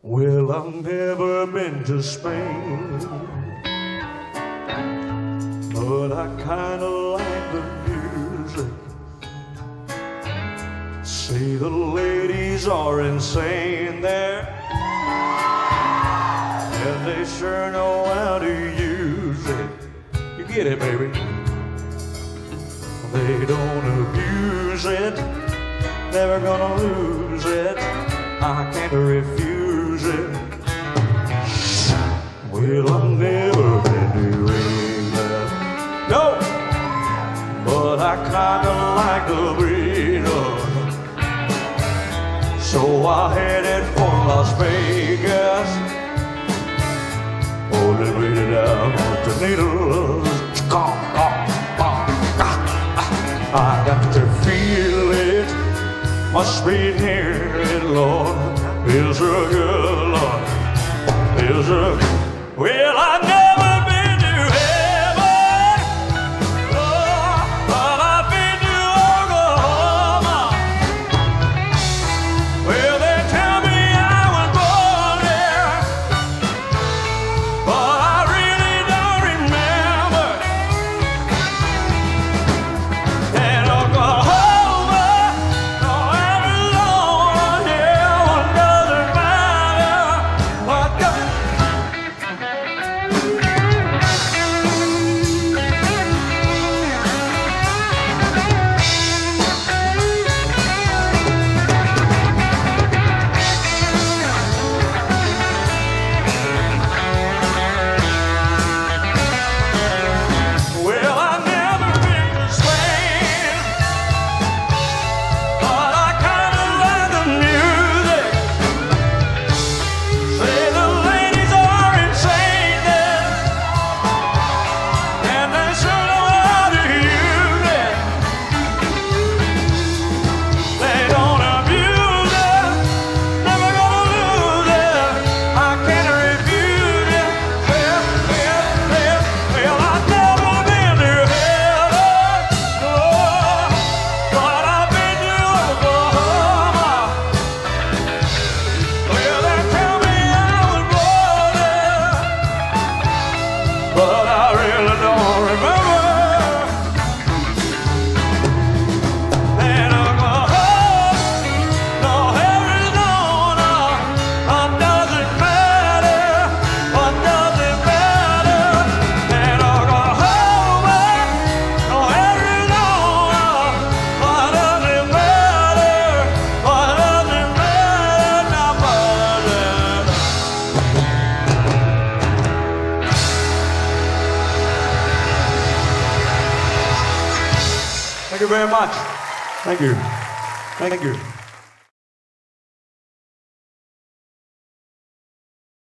Well, I've never been to Spain, but I kinda like the music. Say the ladies are insane there, and they sure know how to use it. You get it, baby? They don't abuse it, never gonna lose it. I can't refuse it. Well, I've never been to England, no, but I kinda like the Beatles. So I headed for Las Vegas. Oh, let me get down with the needles. I got to feel it, must be near it, Lord. Feels so good, Lord. Feels so good. Well, I've never been to heaven, oh, but I've been to Oklahoma. Well, they tell me I was born there, but I really don't remember. And Oklahoma, no Arizona, yeah, what doesn't matter, what does. Well, I've never been to Spain, but I kinda like the music. Say the ladies are insane there, and they sure know how to use it. They don't abuse it, never gonna lose it. I can't refuse it. Well, I've never been to heaven, no, but I've been to Oklahoma. Well, they tell me I was born there, but I really don't remember. And Oklahoma, no Arizona, what doesn't matter, what doesn't matter. And Oklahoma, no Arizona, what doesn't matter, what doesn't matter, now mother. Thank you very much. Thank you. Thank you.